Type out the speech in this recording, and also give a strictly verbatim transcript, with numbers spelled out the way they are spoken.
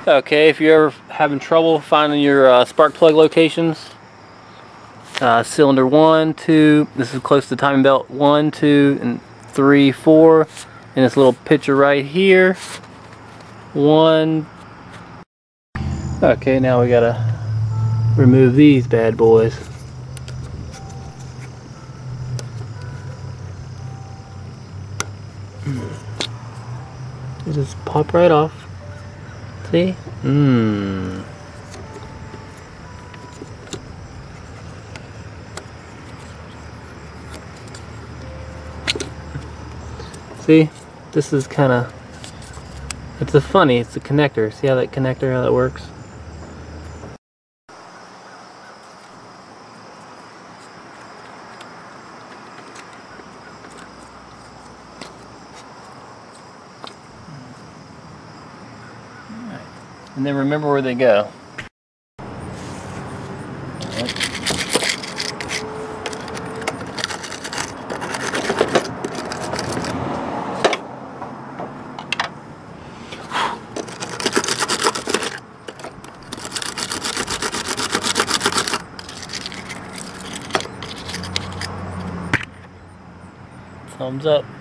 Okay, if you're ever having trouble finding your uh, spark plug locations, uh, cylinder one, two, this is close to timing belt, one, two, and three, four, and this little picture right here, one. Okay, now we gotta remove these bad boys. They just pop right off. See? Mmm. See? This is kind of... It's a funny, it's a connector. See how that connector, how that works? And then remember where they go. Thumbs up.